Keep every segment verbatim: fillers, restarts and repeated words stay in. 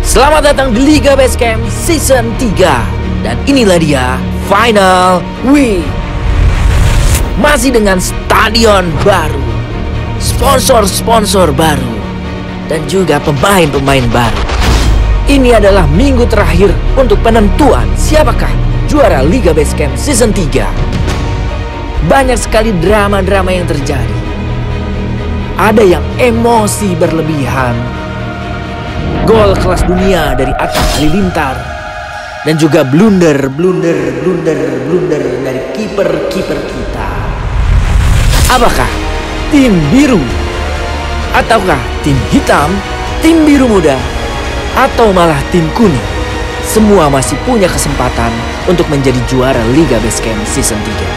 Selamat datang di Liga Basecamp Season tiga. Dan inilah dia Final Week. Masih dengan stadion baru, sponsor-sponsor baru, dan juga pemain-pemain baru. Ini adalah minggu terakhir untuk penentuan siapakah juara Liga Basecamp Season tiga. Banyak sekali drama-drama yang terjadi. Ada yang emosi berlebihan, gol kelas dunia dari Atta Halilintar, dan juga blunder, blunder, blunder, blunder dari kiper-kiper kita. Apakah tim biru ataukah tim hitam, tim biru muda, atau malah tim kuning? Semua masih punya kesempatan untuk menjadi juara Liga Basecamp Season tiga.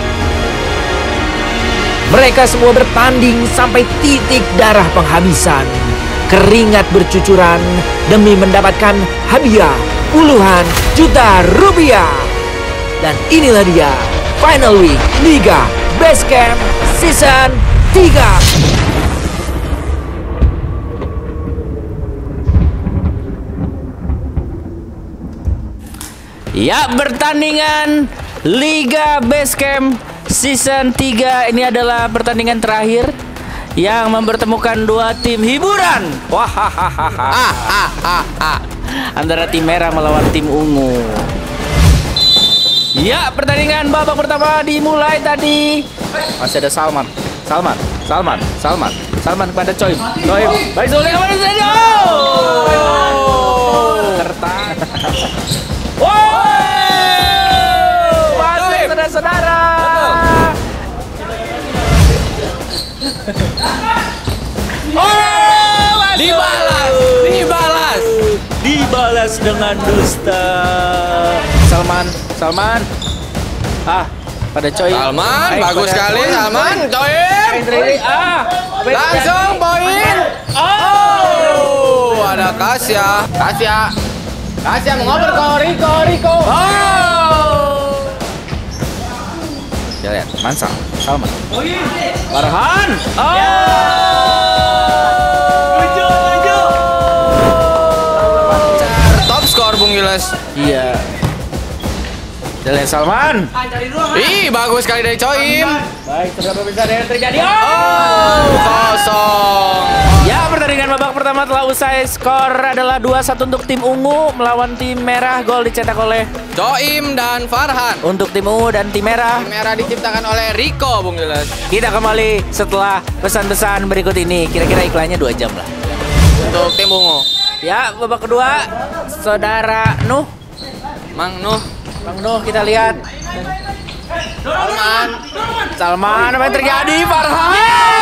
Mereka semua bertanding sampai titik darah penghabisan. Keringat bercucuran demi mendapatkan hadiah puluhan juta rupiah. Dan inilah dia Final Week Liga Basecamp Season tiga. Ya, pertandingan Liga Basecamp Season tiga ini adalah pertandingan terakhir yang mempertemukan dua tim hiburan. Wahahaha. Antara tim merah melawan tim ungu. Ya, pertandingan babak pertama dimulai tadi. Masih ada Salman. Salman, Salman, Salman, Salman kepada Coim. Coim, baik soleh kepada Sedo. Tertang. Wow, masuk saudara-saudara. Oh, dibalas, dibalas, dibalas dengan dusta. Salman, Salman, ah, pada Coy. Salman, Ay, bagus sekali, Salman, Coy. Ah, langsung poin. Oh, ada Kasya, Kasya, Kasya mengoper ke Riko, Riko. Oh, ya lihat, Mansang, Salman, Farhan. Oh. Top skor Bung Giles. Iya. Jalan Salman. Ih, bagus sekali dari Coim. Baik, terdapat besar yang terjadi. Oh, kosong. Ya, pertandingan babak pertama telah usai. Skor adalah dua satu untuk tim ungu melawan tim merah. Gol dicetak oleh Coim dan Farhan. Untuk tim ungu dan tim merah. Tim merah diciptakan oleh Riko, Bung Giles. Kita kembali setelah pesan-pesan berikut ini. Kira-kira iklannya dua jam lah. Untuk tim ungu. Ya, babak kedua, Saudara Nuh. Mang Nuh. Bang Nuh, kita lihat. Salman. Salman, apa yang terjadi? Farhan.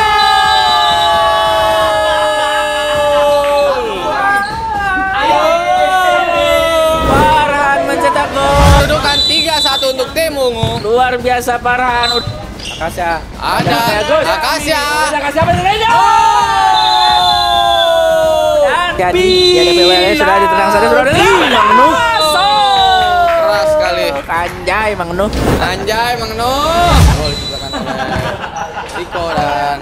Farhan mencetak gol. Kedudukan tiga satu untuk tim ungu. Luar biasa Farhan. Akasya. Ada Akasya. Akasya apa yang jadi, ya D P W L sudah ditenang saja sudah. Mang Nuh. Keras sekali. Anjay Mang Nuh. Anjay Mang Nuh. Gol diciptakan oleh Riko dan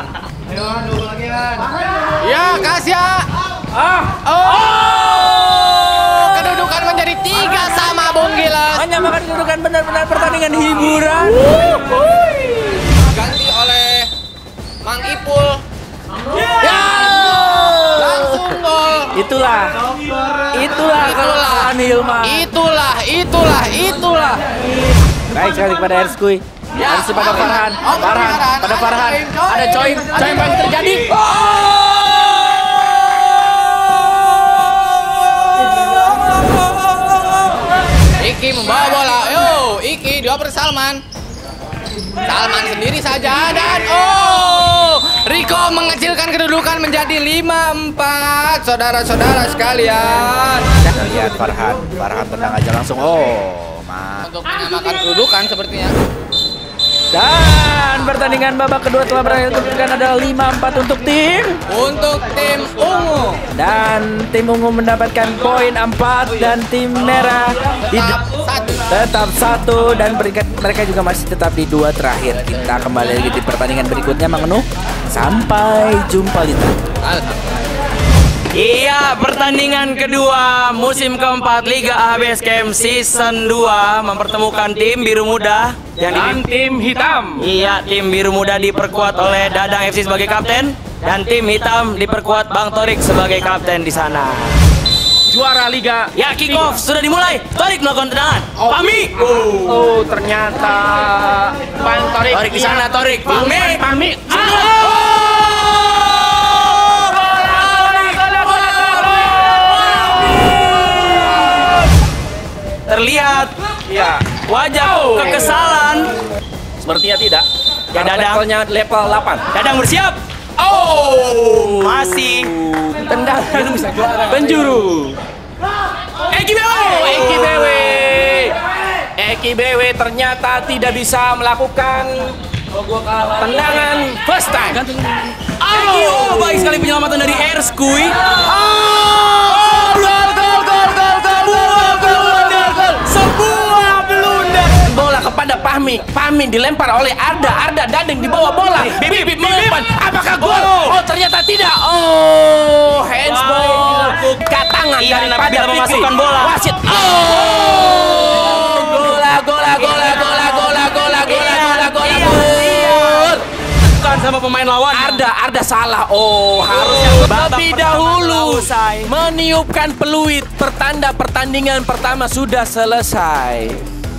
ya Kasya. Ah. Oh. Kedudukan menjadi tiga sama Bung Giles. Menyamakan kedudukan benar-benar pertandingan hiburan. Ganti oleh Mang Ipul. Ya. Langsung gol. Itulah. Itulah kelemahan Hilma. Itulah, itulah, itulah. Baik sekali kepada Erskui. Ya, harus pada Farhan. oh, Farhan, Farhan. pada Farhan. Ada Coim. Coim yang terjadi. Iki membawa bola. Yo, Iki dioper Salman. Salman sendiri saja dan oh, Riko mengecilkan kedudukan menjadi lima empat. Saudara-saudara sekalian. Kita lihat Farhan. Farhan tendang aja langsung. Oh, man. Untuk menyamakan kedudukan sepertinya. Dan pertandingan babak kedua telah berakhir. Kedudukan adalah lima empat untuk tim Untuk tim ungu. Dan tim ungu mendapatkan poin empat. Dan tim merah Tetap satu. tetap satu. Dan mereka, mereka juga masih tetap di dua terakhir. Kita kembali lagi di pertandingan berikutnya Mang Nuh. Sampai jumpa Lita. Alhamdulillah. Iya, pertandingan kedua musim keempat Liga A Base Camp Season dua mempertemukan tim biru muda yang Dan tim hitam. Iya, tim biru muda diperkuat oleh Dadang F C sebagai kapten dan tim hitam diperkuat Bang Torik sebagai kapten di sana. Juara Liga. Ya, kick off sudah dimulai. Torik melakukan tendangan. Oh. Pami. Oh, oh, ternyata Bang Torik. Torik di sana, Torik. Pami. Pami. Terlihat Ya, wajah Oh. kekesalan. sepertinya tidak. Ya, Dadang. Levelnya level delapan. Dadang bersiap. Oh, Masih. tendang penjuru. Eki B W. Oh, Eki B W. Eki B W ternyata tidak bisa melakukan tendangan first time. Eki, oh, baik sekali penyelamatan dari Erskui. Oh, gol, gol, gol, gol, gol, gol, gol, gol, gol. Sebuah blunder. Bola kepada Fahmi. Fahmi dilempar oleh Arda. Arda Dadeng di bawah bola. Bibip mengumpan. Apakah gol? Oh, ternyata tidak. Oh, handsball. Katangan Iya, daripada biar memasukkan bola. Wasit. Oh, gola, gola, gola, gola, gola, gola, gola, gola, gola, gol. Bukan sama pemain lawan. Arda, Arda salah. Oh, harusnya Babak lebih pertama dahulu telah usai. meniupkan peluit. Pertanda pertandingan pertama sudah selesai.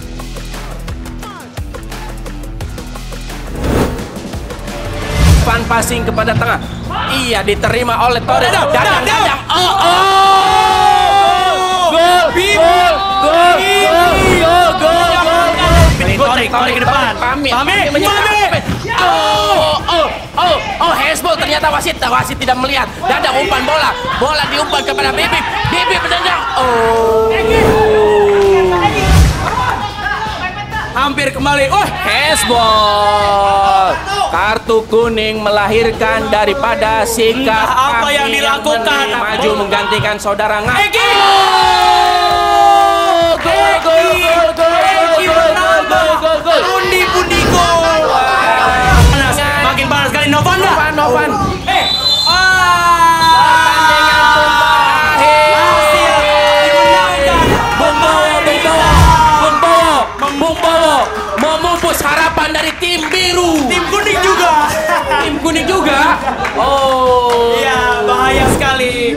Fan passing kepada tengah. Iya, diterima oleh Torres. Dadang, Dadang, Dadang. Dadang. Oh, oh. Gol, gol, gol, gol, gol, gol, gol. Torik, Torik ke depan. Pamit, Pami, menyerang. Oh, oh, oh, oh, handsball ternyata wasit, wasit tidak melihat. Dadang umpan bola, bola diumpan kepada Bibip, Bibip menendang. Oh, Hampir kembali. Oh, handsball. Kartu kuning melahirkan daripada sikap Entah apa Fahmi yang dilakukan. berani maju menggantikan saudara Ngah. Eki. Oh, gol, gol, gol, gol, Eki gol, gol, menambah. gol, gol, gol. Pundi-pundi gol. Panas, makin panas sekali Novanda. Novan, Novan. Eh, Pertandingan tumpah akhir. Hasil dimenangkan. Bung Bowo, Bung Bowo, Bung Bowo, Bung Bowo memupus harapan dari tim biru. Tim kuning juga. Tim kuning juga. Oh. Iya, bahaya sekali.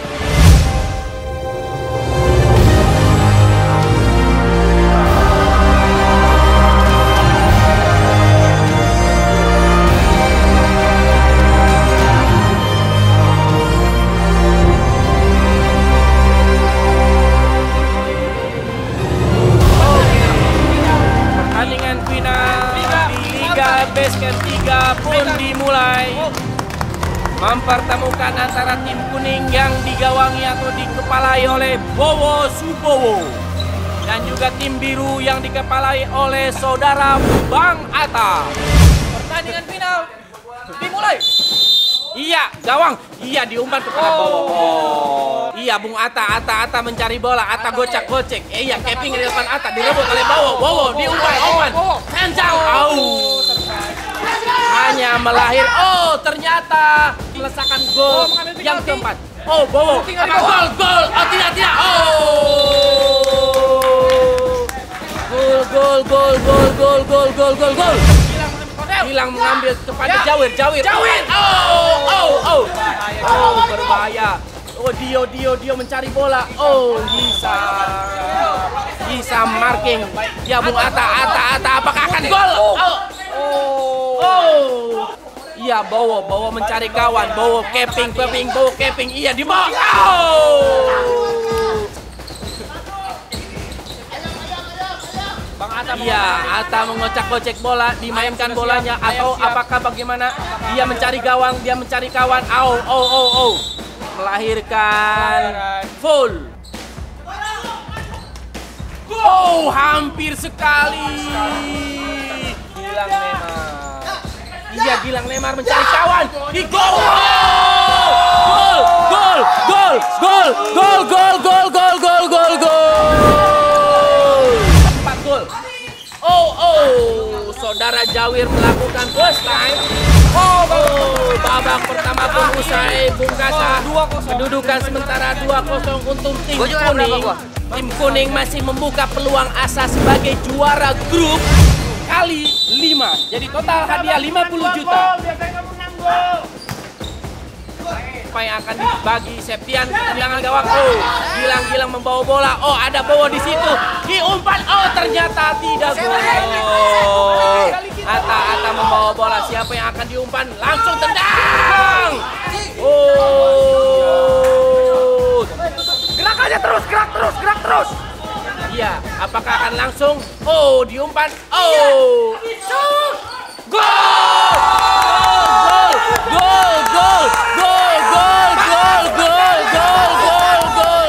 Pertandingan final di Liga Base Camp tiga pun dimulai. Mempertemukan antara tim kuning yang digawangi atau dikepalai oleh Bowo Subowo dan juga tim biru yang dikepalai oleh saudara Bang Atta. Pertandingan final dimulai. Iya, gawang. Iya, diumpan kepada Bowo. Oh. Iya, Bung Atta, Atta, Atta mencari bola. Atta gocak-gocek. Eh, iya, keping di depan Atta. Direbut oleh Bowo. Bowo diumpan, umpan. Kencang. Au. Hanya melahir. Oh, ternyata melesakan gol yang keempat. Oh, Bowo. Apa gol? Gol. Oh, tidak, tidak. Oh. Gol, gol, gol, gol, gol, gol, gol, gol, gol. Hilang mengambil kepada Jawir, Jawir. Jawir. Oh, oh, oh. Oh, berbahaya. Oh, Dio, Dio, Dio mencari bola. Oh, bisa. Bisa marking. Ya, Bung Atta, Atta, Atta. Apakah akan gol? Oh. Oh. Oh. Iya, Bowo, Bowo mencari kawan. Bowo keping, keping, Bowo keping. Iya, di bawah. Oh. Iya, Atta mengocak-gocek bola, dimainkan bolanya atau apakah bagaimana? Dia mencari gawang, dia mencari kawan. Au, au, au, au. Melahirkan full. Oh, hampir sekali. Gilang Neymar. Iya, Gilang Neymar mencari kawan. Di gol. Gol, gol, gol, gol, gol, gol, gol, gol, gol, gol, gol. Empat gol. Oh, oh, saudara Jawir melakukan first time. Oh, oh, babak babak pertama pun usai Bungkasa. Kedudukan sementara dua kosong untuk tim kuning. Tim kuning masih membuka peluang asa sebagai juara grup kali lima. Jadi total hadiah lima puluh juta. Apa yang akan dibagi Septian kehilangan gawang. Oh, Gilang-Gilang membawa bola. Oh, ada Bowo di situ. Diumpan. Oh, ternyata tidak gol. Ata-Ata membawa bola. Siapa yang akan diumpan? Langsung tendang. Oh. Gerak aja terus, gerak terus, gerak terus. Iya, apakah akan langsung? Oh, diumpan. Oh. Gol! Gol! Gol! Gol! Gol! Gol! Gol! Gol! Gol! Gol! Gol!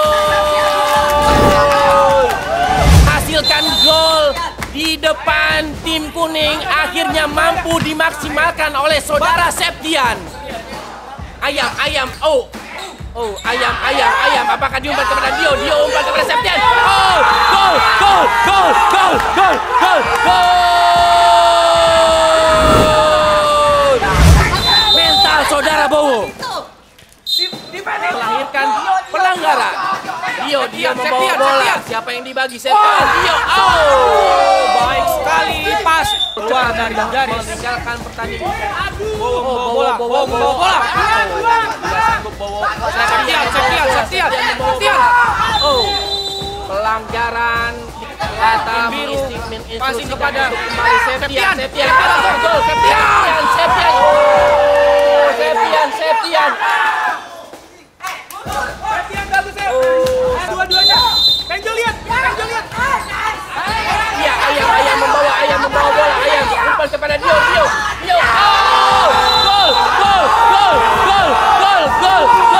Gol! Hasilkan gol di depan tim kuning akhirnya mampu dimaksimalkan oleh saudara Septian. Ayam, ayam, oh. Oh, ayam, ayam, ayam. Apakah diumpan kepada Dio? Dio umpan kepada Septian. Oh, gol, gol, gol, gol, gol, gol, gol. Mental saudara Bowo melahirkan pelanggaran. Dio, Dio membawa bola. Siapa yang dibagi? Septian. Dio. Oh, baik sekali. Pas keluar dari garis. Meninggalkan pertandingan. Bowo, Bowo, Bowo, Bowo, bola. Septian, Septian, Septian, Septian. Oh, pelanggaran kata biru. Passing kepada Septian, Septian, gol, Septian, Septian, oh, Septian, Septian. Oh, Dua-duanya. Penjol lihat, penjol lihat. iya, ayam, ayam membawa, ayam membawa bola, ayam umpan kepada Dio, Dio, Dio. Oh, gol, gol, gol, gol, gol, gol, gol.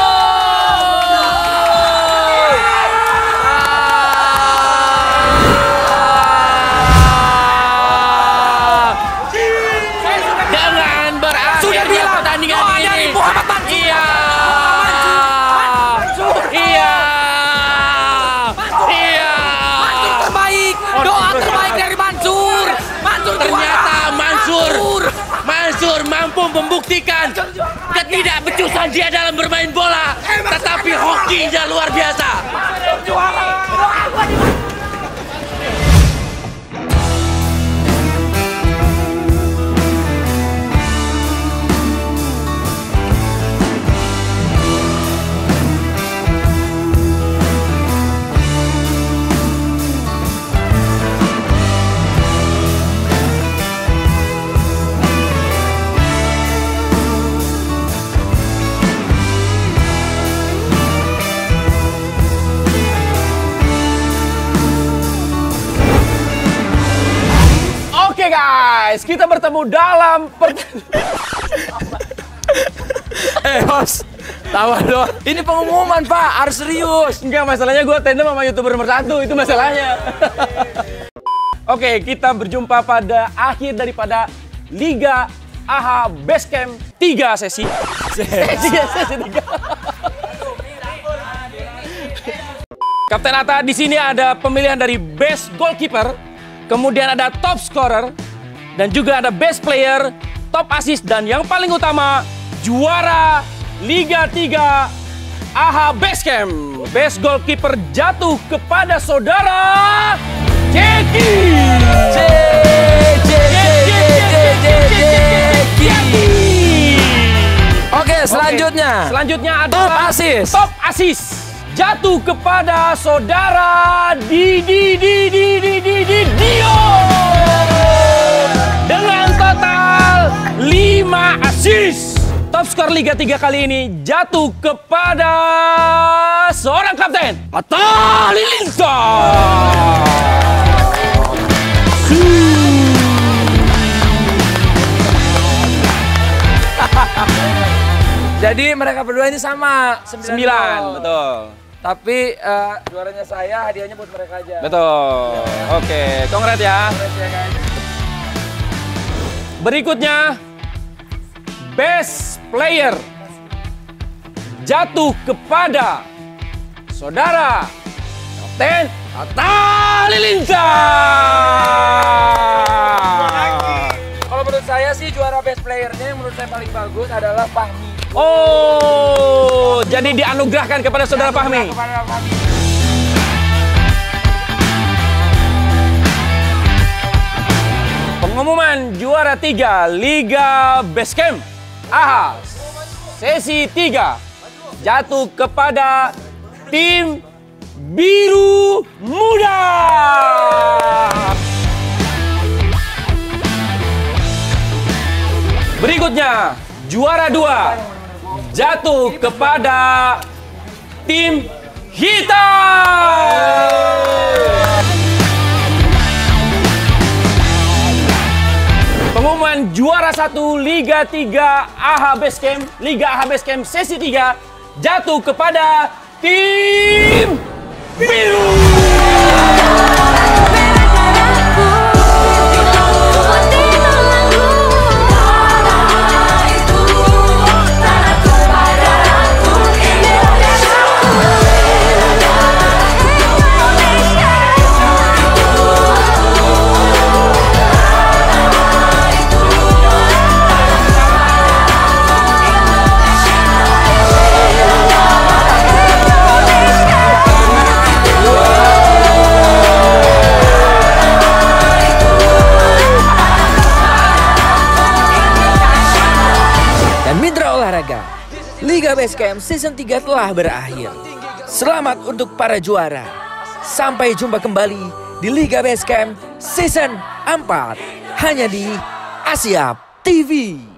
Dengan berakhirnya pertandingan ini. Iya. Iya. Iya. Terbaik. Doa terbaik dari Mansur. Mansur Ternyata Mansur Mansur mampu membuktikan ketidakbecusan dia dalam bermain bola, tetapi hokinya luar biasa. Oke guys, kita bertemu dalam Eh host, tawa dong. Ini pengumuman pak, harus serius. Enggak, masalahnya gue tandem sama YouTuber nomor satu, itu masalahnya. Oke, kita berjumpa pada akhir daripada Liga A H Basecamp tiga sesi. Sesi, sesi tiga. Kapten Ata, di sini ada pemilihan dari best goalkeeper, kemudian ada top scorer, dan juga ada best player, top assist, dan yang paling utama, juara Liga tiga A H Basecamp. Best goalkeeper jatuh kepada saudara Jeki. Oke, selanjutnya. Selanjutnya ada Top assist. Top assist jatuh kepada saudara Didi Didi Didi Didi Dio dengan total lima assist. Top skor Liga tiga kali ini jatuh kepada seorang kapten, Atta Halilintar. Jadi mereka berdua ini sama, Sembilan, betul. Tapi eh, juaranya saya, hadiahnya buat mereka aja. Betul. Oke, kongres ya. Berikutnya, best player jatuh kepada saudara Kapten Atta Halilintar. Kalau menurut saya sih juara juga best playernya yang menurut saya paling bagus adalah Fahmi. Oh, jadi dianugerahkan kepada saudara Fahmi. Kepada Fahmi. Pengumuman juara tiga Liga Basecamp A H A sesi tiga jatuh kepada tim Biru Muda. Berikutnya juara dua jatuh kepada tim hitam. Pengumuman juara satu Liga tiga A H A Basecamp, Liga A H A Basecamp sesi tiga jatuh kepada tim Biru. Liga Basecamp Season tiga telah berakhir. Selamat untuk para juara. Sampai jumpa kembali di Liga Basecamp Season empat hanya di Asia T V.